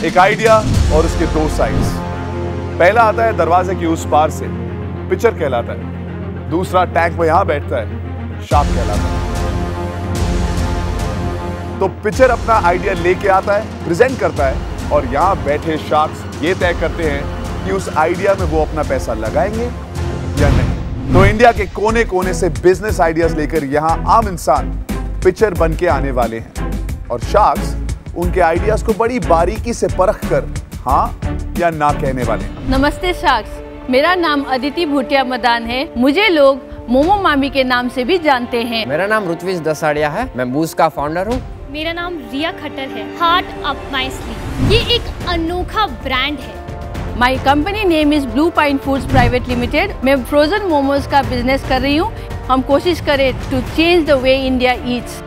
एक आइडिया और उसके दो साइड्स। पहला आता है दरवाजे की उस पार से, पिक्चर कहलाता है। दूसरा टैंक में यहां बैठता है, शार्क कहलाता है। तो पिक्चर अपना आइडिया लेके आता है, प्रेजेंट करता है, और यहां बैठे शार्क्स ये तय करते हैं कि उस आइडिया में वो अपना पैसा लगाएंगे या नहीं। तो इंडिया के कोने कोने से बिजनेस आइडियाज लेकर यहां आम इंसान पिक्चर बन के आने वाले हैं, और शार्क्स उनके आइडियाज को बड़ी बारीकी से परख कर हाँ या ना कहने वाले हैं। नमस्ते शार्क्स, मेरा नाम अदिति भूटिया मदान है। मुझे लोग मोमो मामी के नाम से भी जानते हैं। मेरा नाम ऋत्विज दसाड़िया है, मैं बूस्ट का फाउंडर हूँ। मेरा नाम रिया खट्टर है। हार्ट अप माय स्लीव, ये एक अनोखा ब्रांड है। My company name is blue pine foods private limited. मैं फ्रोजन मोमोज का बिजनेस कर रही हूँ। हम कोशिश करें to change the way India eats.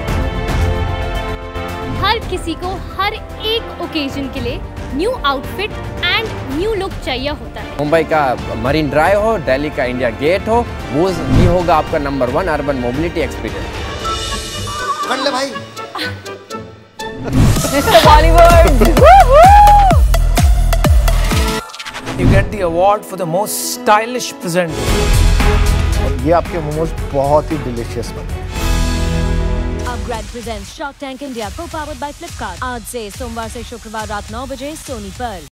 हर किसी को हर एक ओकेजन के लिए new outfit and new look चाहिए होता है। मुंबई का मरीन ड्राइव हो, दिल्ली का इंडिया गेट हो, वो ही होगा आपका नंबर 1 अर्बन मोबिलिटी एक्सपीरियंस। कर ले भाई। Mister Bollywood. You get the award for the most stylish presenter. ये आपके मोमोज बहुत ही डिलीशियस बने। UpGrad presents shark tank India को पावर्ड बाय फ्लिपकार्ट। आज से सोमवार से शुक्रवार रात 9 बजे सोनी पर।